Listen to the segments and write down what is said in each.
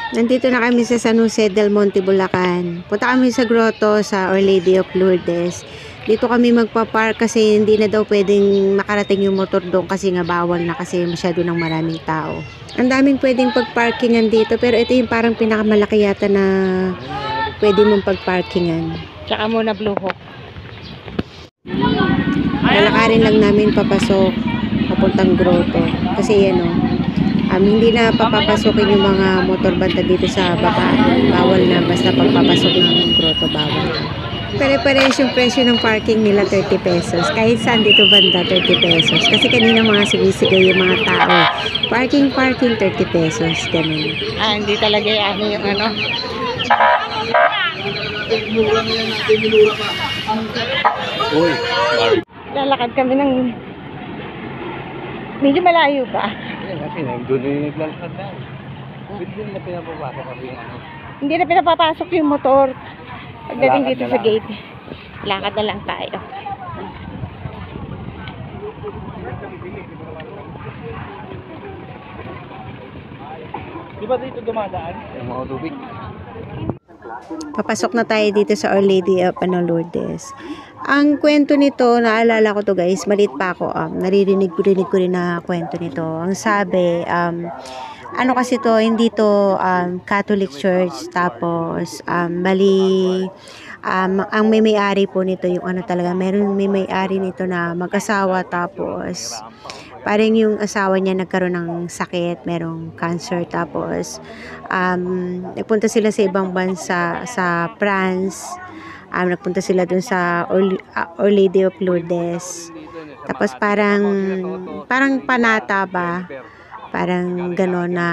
Nandito na kami sa San Jose del Monte, Bulacan. Punta kami sa grotto sa Our Lady of Lourdes. Dito kami magpa-park kasi hindi na daw pwedeng makarating yung motor doon kasi nga bawal na kasi masyado ng maraming tao. Ang daming pwedeng pag-parkingan dito pero ito yung parang pinakamalaki yata na pwede mong pag-parkingan. Tsaka muna Blue Hawk. Lalakarin lang namin papasok papuntang grotto kasi yan hindi na papapasokin yung mga motor banda dito sa baba. Bawal na basta pagpapasok ng grotto bawal. Pare-pares yung presyo ng parking nila 30 pesos. Kahit saan dito banda 30 pesos. Kasi kanina mga sumisigaw yung mga tao. Parking 30 pesos. Ganun. Hindi talaga yung ano. Uy, Lalakad kami ng medyo malayo ba? kasi doon yung naglalakad na. Hindi na pinapapasok kasi yung ano. Hindi na pinapapasok yung motor. Pagdating dito sa gate, lakad na lang tayo. Di ba dito dumadaan? Yung mga tubig. Papasok na tayo dito sa Our Lady of Lourdes. Ang kwento nito, naalala ko to guys, maliit pa ako. Naririnig ko rin na kwento nito. Ang sabi, ano kasi to, hindi to Catholic Church. Tapos, bali, ang may-ari po nito, yung ano talaga, may-ari nito na mag-asawa. Tapos, parang yung asawa niya nagkaroon ng sakit, merong cancer. Tapos, nagpunta sila sa ibang bansa, sa France. Nagpunta sila dun sa Our Lady of Lourdes. Tapos parang panata ba? Parang gano'n na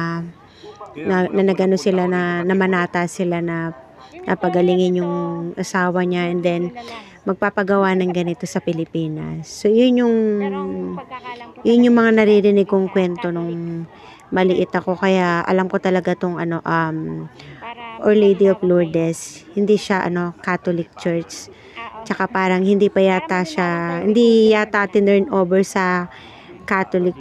nagano sila na namanata sila na napagalingin yung asawa niya and then magpapagawa ng ganito sa Pilipinas. So yun yung mga naririnig kong kwento nung maliit ako, kaya alam ko talaga tong Our Lady of Lourdes. Hindi siya Catholic Church. Tsaka parang hindi yata tinurn over sa Catholic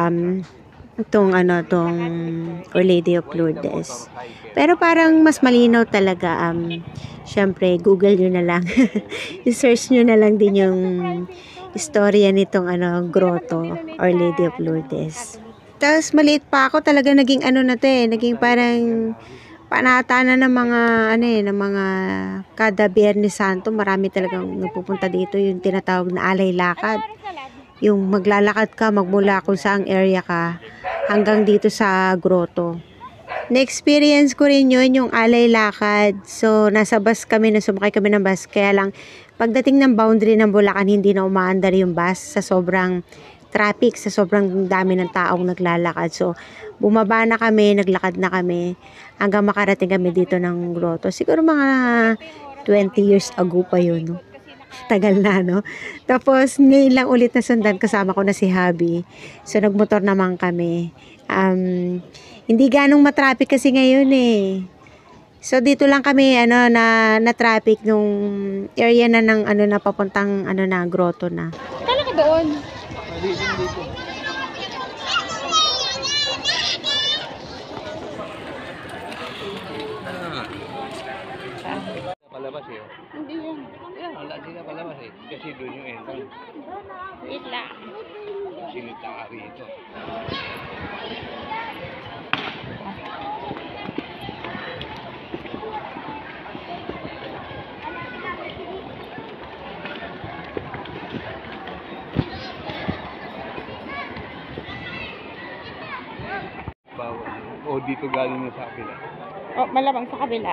tong Our Lady of Lourdes. Pero parang mas malinaw talaga. Syempre, Google nyo na lang. I-search nyo na lang din yung istorya nitong grotto, Our Lady of Lourdes. Tapos maliit pa ako, talaga naging naging parang panata na ng mga ng mga kada Biyernes Santo, marami talagang nagpupunta dito, yung tinatawag na alay lakad. Yung maglalakad ka magmula kung saang area ka hanggang dito sa grotto. Na-experience ko rin yun, yung alay lakad. So, nasa bus kami, sumakay kami ng bus. Kaya lang, pagdating ng boundary ng Bulacan, hindi na umaandar yung bus sa sobrang traffic, sa sobrang dami ng taong naglalakad. So, bumaba na kami, naglakad na kami, hanggang makarating kami dito ng grotto. Siguro mga 20 years ago pa yun, no? Tagal na, no? Tapos, ngayon lang ulit na sundan, kasama ko na si Habi. So, nagmotor naman kami. Hindi ganong matraffic kasi ngayon eh. So, dito lang kami, na traffic nung area na ng, na papuntang, na, grotto na. Kala ka doon? Dito. Palabas eh. Hindi yun. Wala sila palabas eh. Kasi doon yung entrance. Wait lang. Sinita ka rito. Bawal. O dito galing na sa kabila. Oh, malamang sa kabila.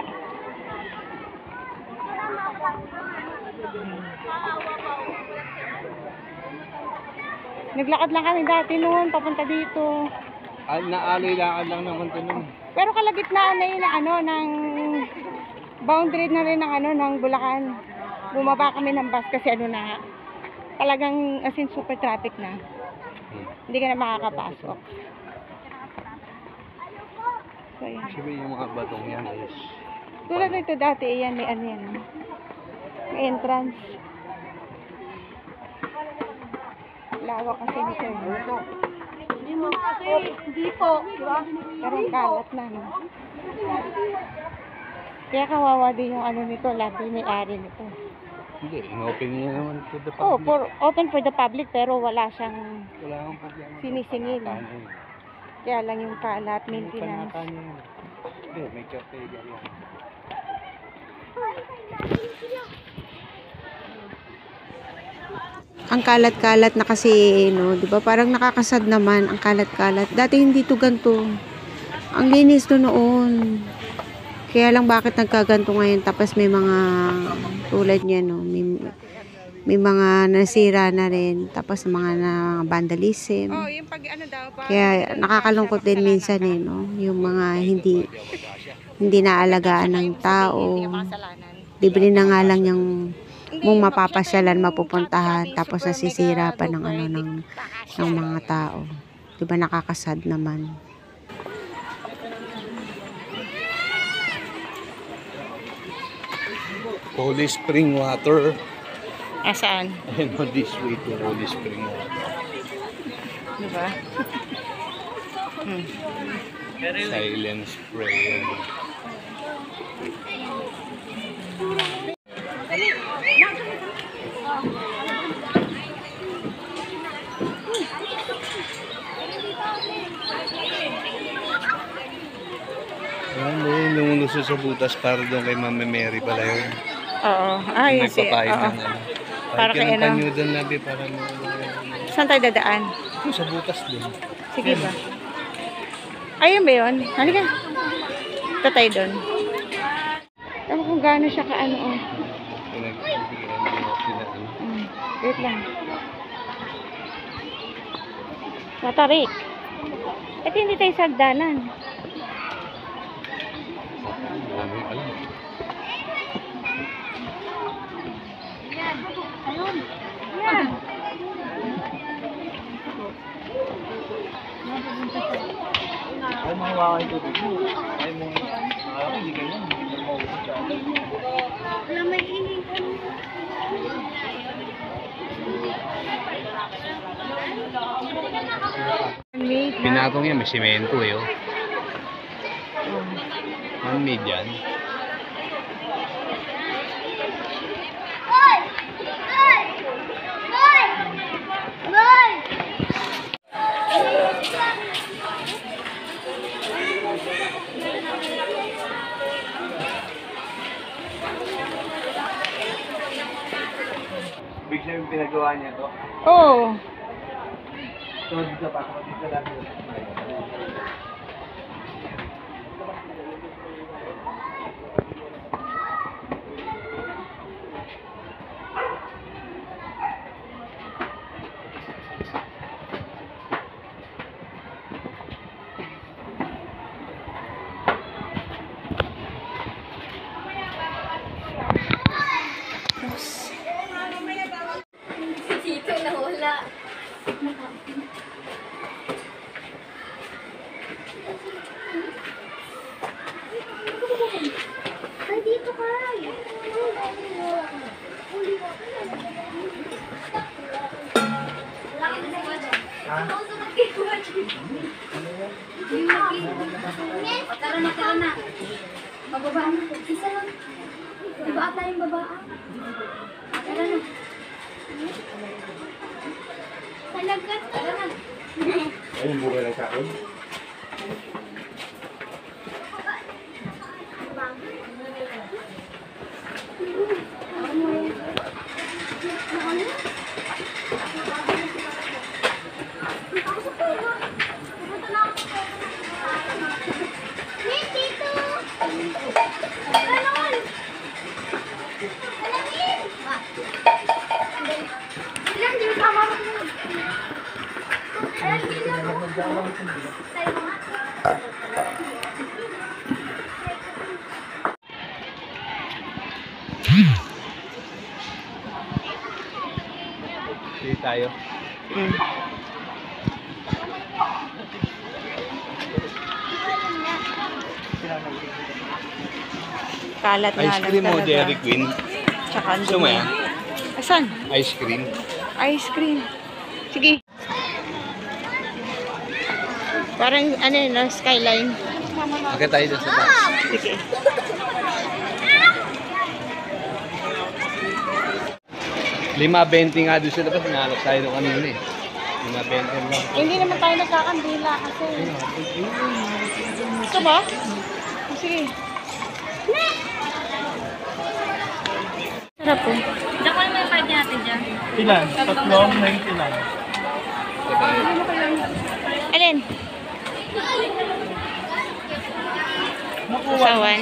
Naglakad lang kami dati noon, papunta dito. Naalay lakad lang naman ito nun. Pero kalagitnaan na yun ng boundary na rin ng Bulacan. Bumaba kami ng bus kasi talagang as in super traffic na. Hindi ka na makakapasok. So, yan. Sabi yung mga batong yan is Tulad nito dati, yan, may yan. May entrance. Lawak kasi nito. Hindi po. Pero ang kalat na, no? Kaya kawawa din yung ano nito, labi may-ari nito. Hindi, in-open niya naman to the Oh, public. open for the public pero wala siyang Wala akong problema. sinisingil. Kaya lang yung kalat, maintenance. Panata niya yun. Hindi, may caretaker yan. Ang kalat-kalat na kasi, no, 'di ba? Parang nakakasad naman ang kalat-kalat. Dati hindi to ganito. Ang linis to noon. Kaya lang bakit nagkaganto ngayon tapos may mga tulad niya, no, may mga nasira na rin tapos mga na vandalism. Oh, yung pag ano daw pa. Kaya nakakalungkot din minsan eh, no, yung mga hindi naalagaan ng tao. Libre na nga lang yung mong mapapasyalan, mapupuntahan, tapos nasisira pa ng ano ng mga tao. 'Di ba nakakasad naman. Holy Spring Water. Saan? I know this way to Holy Spring Water. Diba? Silent spray. Ano yung lumulusot sa butas para doon kay Mama Mary pala yun. Oo. Yun si. Nagpapahid Oo. ng ano. Para kay ano? Panyo doon labi para mo. Saan tayo dadaan? Yung sa butas doon. Sige ba? Ayun ba yun? Halika. Ito tayo doon. Alam kung gaano siya kaano. Oh. Pinagbibigyan mo sila. Wait lang. Matarik. Ito hindi tayo sagdanan. Dami pala. Ayun. Yan. Ay, mga wakay ko dito. Ay, mga hindi ganyan. Hindi mo maubos siya. Wala may ingin. Pinatong yan, may simento eh. Oh. Man-made yan. Big siya yung pinagawa niya to. Oo. So, dito pa ako dito lang. Dito na wala. Ay, dito ka. Tara na, tara na. Mababa na. Isa lang. Diba ata yung babaan? Tara na. Talaga, tara na. Ayun, buka lang sa akin. Sige tayo. Kalat nga Ice lang cream mo, talaga. Dairy Queen. Tsaka ang Gusto mo dumi. yan? Asan? Ice cream. Ice cream. Sige. Parang ano yun, no? Skyline. Okay tayo dun sa taas. Sige. $5.20 nga doon sa labas. Nahalap tayo doon kanina eh. $5.20 lang. Hindi naman tayo nagkakandila kasi. Ito ba? Sige. Sarap po. Diyan ko naman yung card natin dyan. Ilan? 3.90 lang. Alin? Sawan.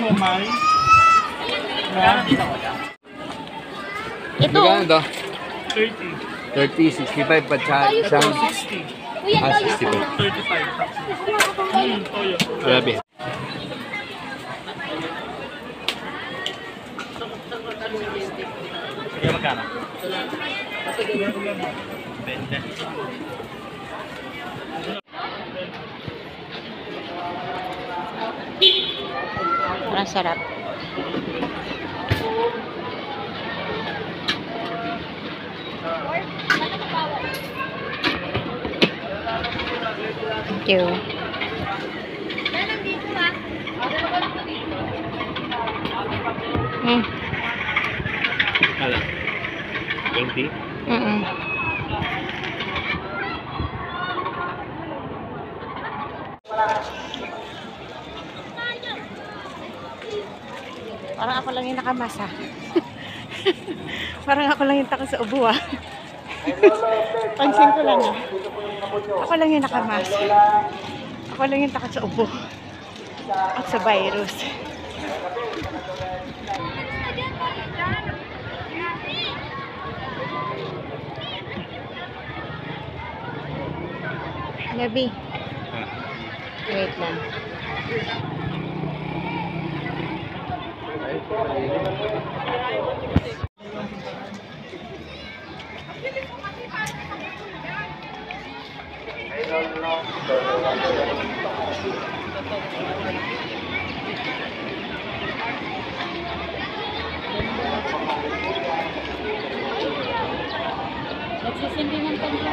Ito. Magkano to? 30. 30, 65 pa isang. 60. Kuya, Ah, tayo 65. 35. Toyo. Grabe. Kaya magkano? Parang sarap. Thank you. Mm. Kala? 20? Mm-mm. Parang ako lang yung nakamasa. Parang ako lang yung taka sa ubo ah. Pansin ko lang ah. Ako lang yung nakamasa. Ako lang yung taka sa ubo. At sa virus. Gabi. Wait lang. Nagsisindi ng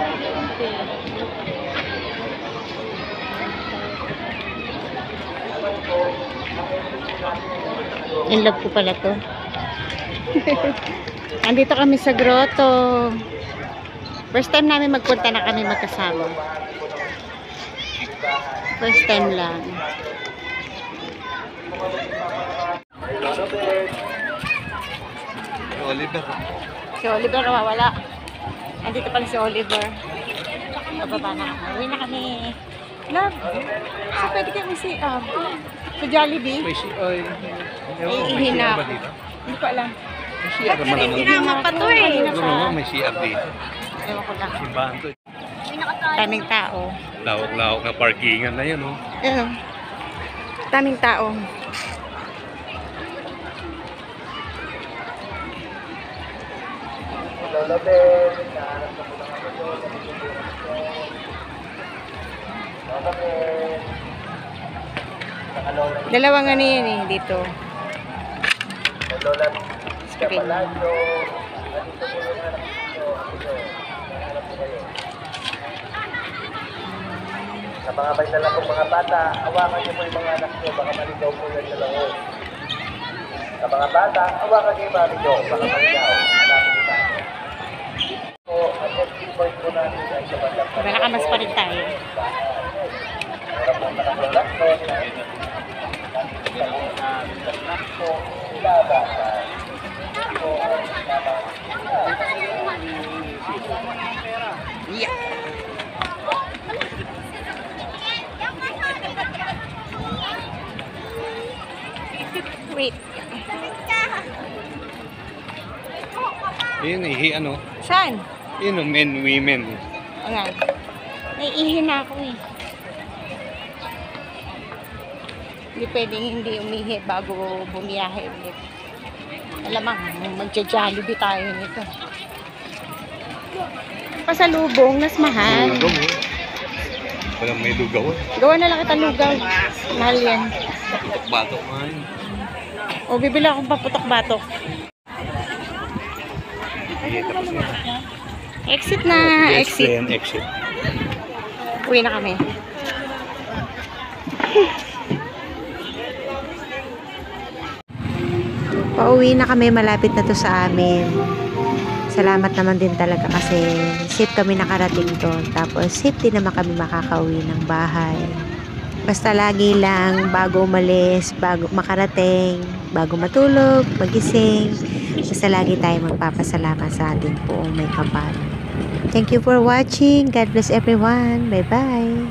In love ko pala to. Andito kami sa grotto. First time namin magpunta na kami magkasama. First time lang. Oliver. Si Oliver nawawala. Andito pala si Oliver. Bababa na kami. Uwi na kami. Love. So pwede kami sa Jollibee. May oy. Hinap. Hindi ko alam. May CR naman naman. Sinama pa to eh. Siguro naman may CR dito. Ewan ko lang. Simbahan to. Daming tao. Lawak-lawak na parkingan na yun, oh. Ayun. Daming tao. Dalawang ano yan eh, dito. Screen. Sa mga may dala kong mga bata, hawakan niyo po yung mga anak niyo, baka maligaw po yan sa loob. Sa mga bata, hawakan niyo yung mami niyo, baka maligaw. Hanapin niyo tayo. So, ang entry point po natin ay sa bandang Malakamas pa rin tayo. meron po nakasulat po na po ilabasan. So, Wait. Yun eh, ano? Saan? Yun, men, women. Ayan. Naiihi na ako eh. Hindi pwedeng hindi umihi bago bumiyahe ulit. Alamang, magja-Jollibee tayo nito. Pasalubong, nas mahal. Lugaw, oh. Walang may lugaw, oh. Gawa na lang kita lugaw. Mahal yan. Batok-batok nga yun. O, bibili akong paputok-batok. Okay, tapos na. Exit na, Yes, exit. then exit. Uwi na kami. Pauwi na kami, malapit na to sa amin. Salamat naman din talaga kasi safe kami nakarating doon. Tapos safe din naman kami makakauwi ng bahay. Basta lagi lang bago umalis, bago makarating, bago matulog, magising, basta lagi tayo magpapasalamat sa ating poong may kapal. Thank you for watching. God bless everyone. Bye-bye.